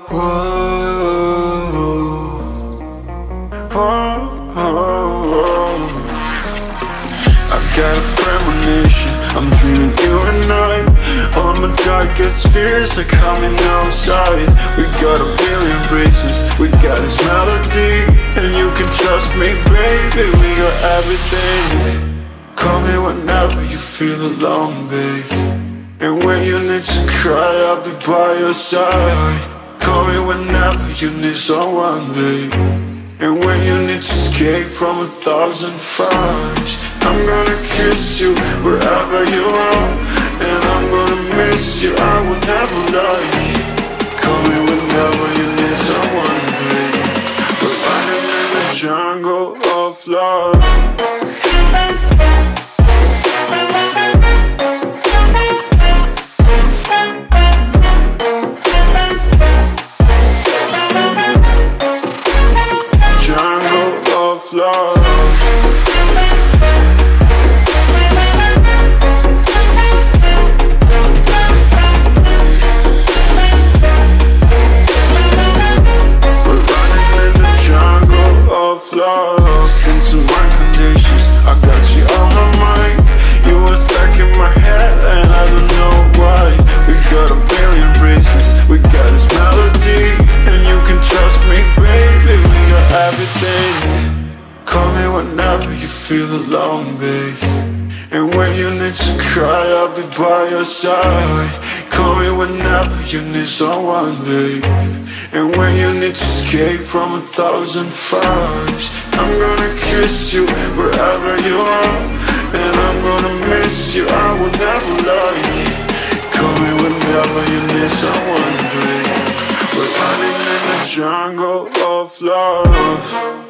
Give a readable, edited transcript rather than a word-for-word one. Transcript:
Whoa, whoa. I've got a premonition, I'm dreaming you and I. All my darkest fears are coming outside. We got a billion races, we got this melody, and you can trust me, baby, we got everything. Call me whenever you feel alone, babe, and when you need to cry, I'll be by your side. Call me whenever you need someone, babe, and when you need to escape from 1,000 fires. I'm gonna kiss you wherever you are, and I'm gonna miss you, I will never lie. Call me whenever you need someone, babe. We're running in the jungle of love. Listen to my conditions, I got you on my mind. You were stuck in my head and I don't know why. We got a billion races, we got this melody, and you can trust me, baby, we got everything. Call me whenever you feel alone, babe, and when you need to cry, I'll be by your side. Call me whenever you need someone, babe, and when you need to escape from 1,000 fires. I'm gonna kiss you wherever you are, and I'm gonna miss you, I will never lie. Call me whenever you need someone, babe. We're running in the jungle of love.